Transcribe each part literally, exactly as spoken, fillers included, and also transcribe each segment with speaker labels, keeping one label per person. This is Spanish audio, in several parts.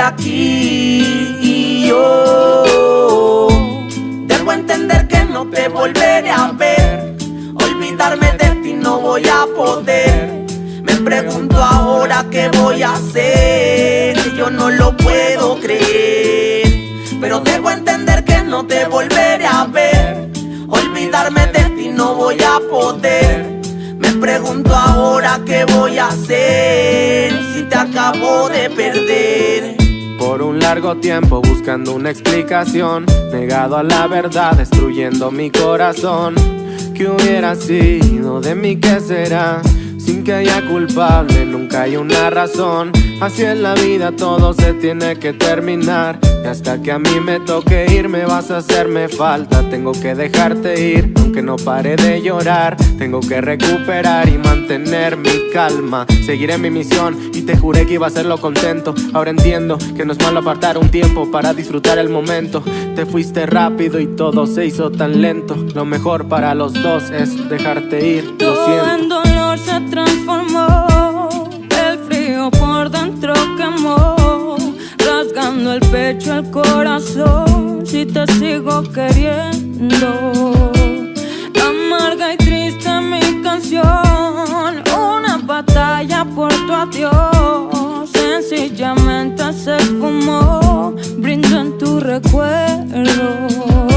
Speaker 1: aquí y yo debo entender que no te volveré a ver. Olvidarme de ti no voy a poder. Me pregunto ahora qué voy a hacer. Yo no lo puedo creer, pero debo entender que no te volveré a ver. Olvidarme de ti no voy a poder. Me pregunto ahora qué voy a hacer si te acabo de perder.
Speaker 2: Por un largo tiempo buscando una explicación, negado a la verdad, destruyendo mi corazón. ¿Qué hubiera sido de mí? ¿Qué será? Sin que haya culpable, nunca hay una razón. Así es la vida, todo se tiene que terminar. Y hasta que a mí me toque irme vas a hacerme falta. Tengo que dejarte ir, aunque no pare de llorar. Tengo que recuperar y mantener mi calma. Seguiré mi misión y te juré que iba a hacerlo contento. Ahora entiendo que no es malo apartar un tiempo para disfrutar el momento. Te fuiste rápido y todo se hizo tan lento. Lo mejor para los dos es dejarte ir, lo
Speaker 3: Todo
Speaker 2: siento.
Speaker 3: en dolor se transformó, el frío por dentro quemó, rasgando el pecho, el corazón, si te sigo queriendo. Amarga y triste mi canción, una batalla por tu adiós, sencillamente se esfumó, brindo en tu recuerdo.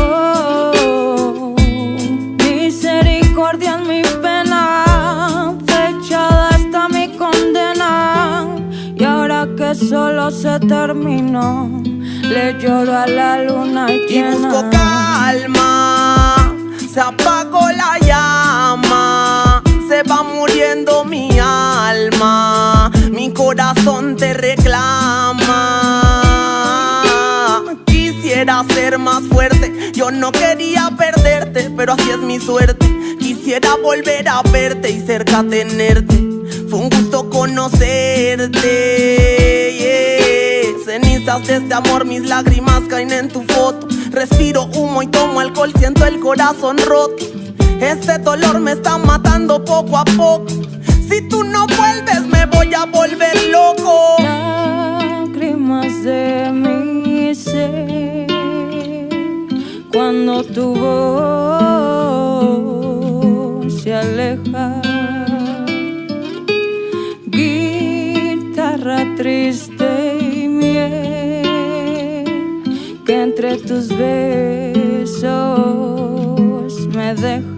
Speaker 3: Misericordia en mi pena, fechada está mi condena, y ahora que solo se terminó, le lloro a la luna
Speaker 1: Y
Speaker 3: llena.
Speaker 1: busco calma, se apagó la llama, se va muriendo mi alma, mi corazón te reclama. Quisiera ser más fuerte, yo no quería perderte, pero así es mi suerte. Quisiera volver a verte y cerca tenerte. Fue un gusto conocerte, yeah. Cenizas de este amor, mis lágrimas caen en tu foto. Respiro humo y tomo alcohol, siento el corazón roto. Este dolor me está matando poco a poco. Si tú no vuelves me voy a volver loco.
Speaker 3: Lágrimas de mi ser cuando tu voz se aleja. Guitarra triste y miel que entre tus besos me deja.